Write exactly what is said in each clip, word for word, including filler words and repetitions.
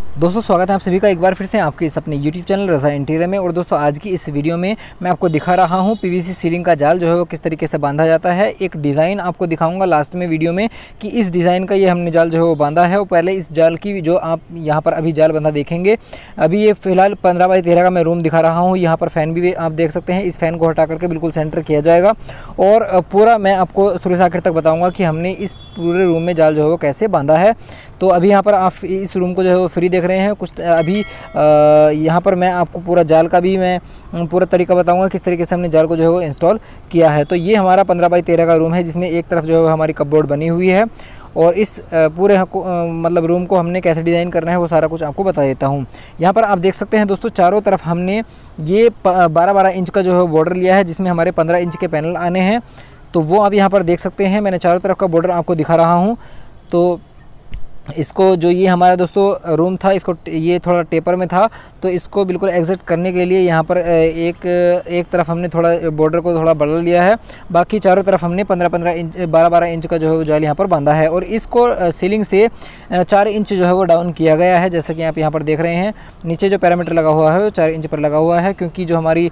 दोस्तों स्वागत है आप सभी का एक बार फिर से आपके इस अपने यूट्यूब चैनल रज़ा इंटीरियर में। और दोस्तों आज की इस वीडियो में मैं आपको दिखा रहा हूं पीवीसी सीलिंग का जाल जो है वो किस तरीके से बांधा जाता है। एक डिज़ाइन आपको दिखाऊंगा लास्ट में वीडियो में कि इस डिज़ाइन का ये हमने जाल जो है वो बांधा है। और पहले इस जाल की जो आप यहाँ पर अभी जाल बंधा देखेंगे, अभी ये फिलहाल पंद्रह बाई तेरह का मैं रूम दिखा रहा हूँ। यहाँ पर फ़ैन भी आप देख सकते हैं। इस फ़ैन को हटा करके बिल्कुल सेंटर किया जाएगा और पूरा मैं आपको शुरू से आखिर तक बताऊँगा कि हमने इस पूरे रूम में जाल जो है वो कैसे बांधा है। तो अभी यहाँ पर आप इस रूम को जो है वो फ्री देख रहे हैं। कुछ अभी यहाँ पर मैं आपको पूरा जाल का भी मैं पूरा तरीका बताऊंगा किस तरीके से हमने जाल को जो है वो इंस्टॉल किया है। तो ये हमारा पंद्रह बाई तेरह का रूम है जिसमें एक तरफ जो है हमारी कपबोर्ड बनी हुई है और इस पूरे मतलब रूम को हमने कैसे डिज़ाइन करना है वो सारा कुछ आपको बता देता हूँ। यहाँ पर आप देख सकते हैं दोस्तों, चारों तरफ हमने ये बारह बारह इंच का जो है बॉर्डर लिया है जिसमें हमारे पंद्रह इंच के पैनल आने हैं। तो वो आप यहाँ पर देख सकते हैं। मैंने चारों तरफ का बॉर्डर आपको दिखा रहा हूँ। तो इसको जो ये हमारा दोस्तों रूम था, इसको ये थोड़ा टेपर में था तो इसको बिल्कुल एग्जिट करने के लिए यहाँ पर एक एक तरफ हमने थोड़ा बॉर्डर को थोड़ा बढ़ा लिया है। बाकी चारों तरफ हमने पंद्रह पंद्रह इंच बारह बारह इंच का जो है वो जाल यहाँ पर बांधा है। और इसको सीलिंग से चार इंच जो है वो डाउन किया गया है। जैसा कि आप यहाँ पर देख रहे हैं, नीचे जो पैरामीटर लगा हुआ है वो चार इंच पर लगा हुआ है, क्योंकि जो हमारी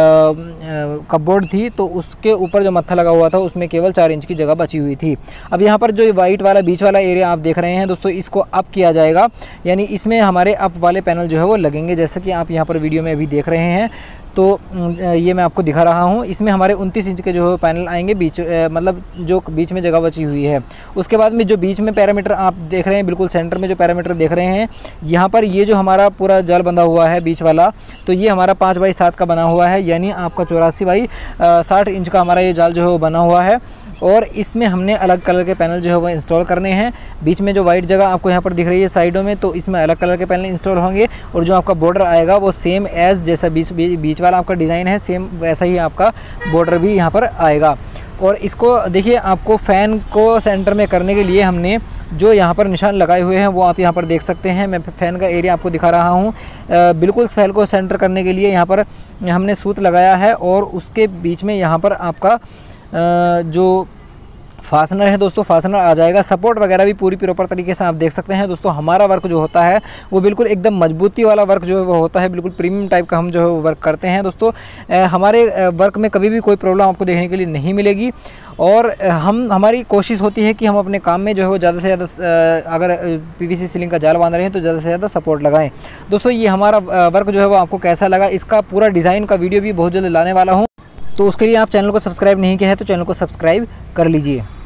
कपबोर्ड थी तो उसके ऊपर जो मत्था लगा हुआ था उसमें केवल चार इंच की जगह बची हुई थी। अब यहाँ पर जो वाइट वाला बीच वाला एरिया आप देख रहे हैं दोस्तों, इसको अप किया जाएगा, यानी इसमें हमारे अप वाले पैनल जो है वो लगेंगे, जैसे कि आप यहाँ पर वीडियो में अभी देख रहे हैं। तो ये मैं आपको दिखा रहा हूँ। इसमें हमारे उनतीस इंच के जो है पैनल आएंगे बीच मतलब जो बीच में जगह बची हुई है। उसके बाद में जो बीच में पैरामीटर आप देख रहे हैं, बिल्कुल सेंटर में जो पैरामीटर देख रहे हैं, यहाँ पर ये जो हमारा पूरा जाल बंधा हुआ है बीच वाला, तो ये हमारा पाँच बाई सात का बना हुआ है, यानी आपका चौरासी बाई साठ इंच का हमारा ये जाल जो है वो बना हुआ है। और इसमें हमने अलग कलर के पैनल जो है वो इंस्टॉल करने हैं। बीच में जो वाइट जगह आपको यहाँ पर दिख रही है साइडों में, तो इसमें अलग कलर के पैनल इंस्टॉल होंगे। और जो आपका बॉर्डर आएगा वो सेम एज जैसा बीच बीच वाला आपका डिज़ाइन है, सेम वैसा ही आपका बॉर्डर भी यहाँ पर आएगा। और इसको देखिए, आपको फ़ैन को सेंटर में करने के लिए हमने जो यहाँ पर निशान लगाए हुए हैं वो आप यहाँ पर देख सकते हैं। मैं फ़ैन का एरिया आपको दिखा रहा हूँ। बिल्कुल फैन को सेंटर करने के लिए यहाँ पर हमने सूत लगाया है और उसके बीच में यहाँ पर आपका जो फास्टनर है दोस्तों, फास्टनर आ जाएगा। सपोर्ट वगैरह भी पूरी प्रॉपर तरीके से आप देख सकते हैं दोस्तों। हमारा वर्क जो होता है वो बिल्कुल एकदम मजबूती वाला वर्क जो है वो होता है, बिल्कुल प्रीमियम टाइप का हम जो है वो वर्क करते हैं दोस्तों। हमारे वर्क में कभी भी कोई प्रॉब्लम आपको देखने के लिए नहीं मिलेगी। और हम हमारी कोशिश होती है कि हम अपने काम में जो है वो ज़्यादा से ज़्यादा अगर पीवीसी सीलिंग का जाल बांध रहे हैं तो ज़्यादा से ज़्यादा सपोर्ट लगाएं दोस्तों। ये हमारा वर्क जो है वो आपको कैसा लगा, इसका पूरा डिज़ाइन का वीडियो भी बहुत जल्द लाने वाला हूँ। तो उसके लिए आप चैनल को सब्सक्राइब नहीं किया है तो चैनल को सब्सक्राइब कर लीजिए।